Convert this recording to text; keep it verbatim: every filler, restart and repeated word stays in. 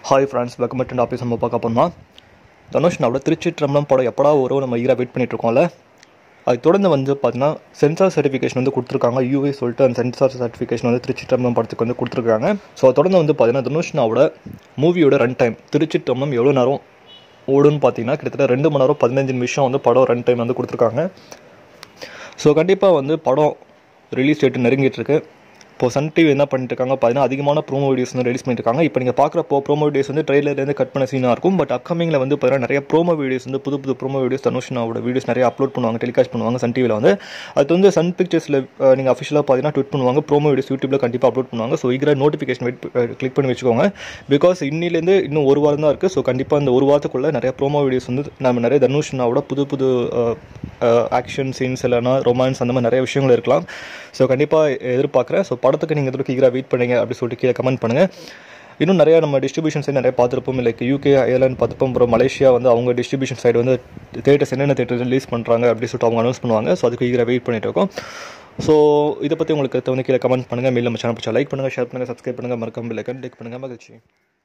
Hi friends, welcome back to topics. நம்ம பார்க்க போனோம்னா தனுஷ் நம்மளோட திருச்சிற்றம்பலம் படம் எப்படா வரும் நம்ம ஈராக வெயிட் பண்ணிட்டு இருக்கோம்ல. அது தொடர்ந்து வந்து பார்த்தீங்கன்னா சென்சார் சர்டிஃபிகேஷன் வந்து கொடுத்துருக்காங்க. யூஏ சொல்லிட்டு அந்த சென்சார் சர்டிஃபிகேஷன் வந்து திருச்சிற்றம்பலம் படத்துக்கு வந்து கொடுத்துருக்காங்க. ஸோ அது தொடர்ந்து வந்து பார்த்தீங்கன்னா தனுஷ்னாவோட மூவியோட ரன் டைம் திருச்சிற்றம்பலம் எவ்வளோ நேரம் ஓடுன்னு பார்த்தீங்கன்னா கிட்டத்தட்ட ரெண்டு மணி நேரம் பதினஞ்சு நிமிஷம் வந்து படம் ரன் டைம் வந்து கொடுத்துருக்காங்க. ஸோ கண்டிப்பாக வந்து படம் ரிலீஸ் டேட்டு நெருங்கிட்டு இருக்கு. இப்போ சன் டிவி என்ன பண்ணிட்டு இருக்காங்க பார்த்தீங்கன்னா அதிகமான ப்ரோமோ வீடியோஸ் வந்து ரிலீஸ் பண்ணியிருக்காங்க. இப்போ நீங்கள் பார்க்குறப்போ ப்ரோமோ வீடியோஸ் வந்து ட்ரெயிலர்லேருந்து கட் பண்ண சீனாக இருக்கும். பட் அப்கமிங்கில் வந்து பார்த்தீங்கன்னா நிறைய ப்ரோமோ வீடியோஸ் வந்து புது புது ப்ரோமோ வீடியோஸ் தனுஷ்னாவோட வீடியோஸ் நிறைய அப்லோட் பண்ணுவாங்க, டெலிகாஸ்ட் பண்ணுவாங்க சன் டிவியில் வந்து. அது வந்து சன் பிக்சர்ஸில் நீங்கள் அஃபிஷியலாக பார்த்தீங்கன்னா ட்விட் பண்ணுவாங்க, ப்ரோமோ வீடியோஸ் யூடியூப்பில் கண்டிப்பாக அப்லோட் பண்ணுவாங்க. ஸோ இகிற நோட்டிஃபிகேஷன் வெயிட் கிளிக் பண்ணி வச்சுக்கோங்க. பிகாஸ் இன்னிலேருந்து இன்னும் ஒரு வாரம் தான் இருக்குது. ஸோ கண்டிப்பாக இந்த ஒரு வாரத்துக்குள்ளே நிறைய ப்ரோமோ வீடியோஸ் வந்து நம்ம நிறைய தனுஷ்னாவோட புது புது ஆக்ஷன் சீன்ஸ் இல்லைனா ரொமான்ஸ் அந்த மாதிரி நிறைய விஷயங்கள் இருக்கலாம். ஸோ கண்டிப்பாக எதிர்பார்க்குறேன். ஸோ படத்துக்கு நீங்கள் எதுக்கு ஈகராக வெயிட் பண்ணுங்க அப்படி சொல்லிட்டு கீழே கமெண்ட் பண்ணுங்கள். இன்னும் நிறையா நம்ம டிஸ்ட்ரிபியூஷன் சைடு நிறைய பார்த்துருப்போம். லைக் யூகே ஐர்லாண்ட் பார்த்துப்போம். அப்புறம் மலேசியா வந்து அவங்க டிஸ்ட்ரிபியூஷன் சைடு வந்து தேட்டர்ஸ் என்னென்ன தேட்டர் ரிலீஸ் பண்ணுறாங்க அப்படின்னு சொல்லிட்டு அவங்க அனௌன்ஸ் பண்ணுவாங்க. ஸோ அதுக்கு ஈகராக வெயிட் பண்ணிட்டு இருக்கோம். ஸோ இதை பற்றி உங்களுக்கு வந்து கீழே கமெண்ட் பண்ணுங்கள். மேல் நம்ம சேனல் பிடிச்சா லைக் பண்ணுங்கள், ஷேர் பண்ணுங்கள், சப்ஸ்கிரைப் பண்ணுங்கள், மறக்காம பெல் ஐகான் கிளிக் பண்ணுங்கள். மகிழ்ச்சி.